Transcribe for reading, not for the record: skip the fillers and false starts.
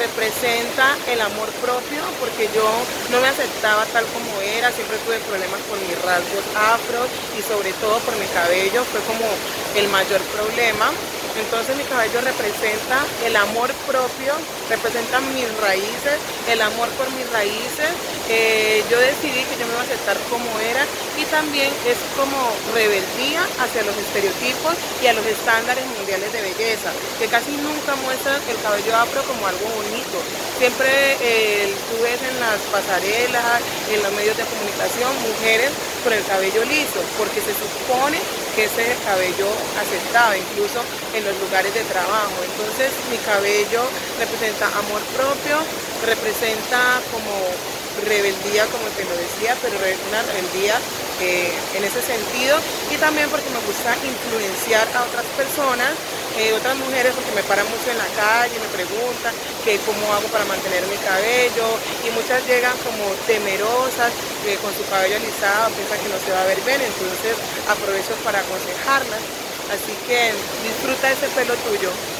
representa el amor propio, porque yo no me aceptaba tal como era, siempre tuve problemas con mis rasgos afro y sobre todo por mi cabello, fue como el mayor problema. Entonces mi cabello representa el amor propio, representa mis raíces, el amor por mis raíces. Yo decidí que yo me iba a aceptar como era y también es como rebeldía hacia los estereotipos y a los estándares mundiales de belleza, que casi nunca muestran el cabello afro como algo bonito. Siempre tú ves en las pasarelas, en los medios de comunicación, mujeres con el cabello liso, porque se supone que ese es el cabello aceptado, incluso en los lugares de trabajo. Entonces mi cabello representa amor propio, representa como rebeldía, como te lo decía, pero una rebeldía en ese sentido, y también porque me gusta influenciar a otras personas, otras mujeres, porque me paran mucho en la calle, me preguntan que cómo hago para mantener mi cabello, y muchas llegan como temerosas, con su cabello alisado, piensan que no se va a ver bien, entonces aprovecho para aconsejarlas. Así que disfruta ese pelo tuyo.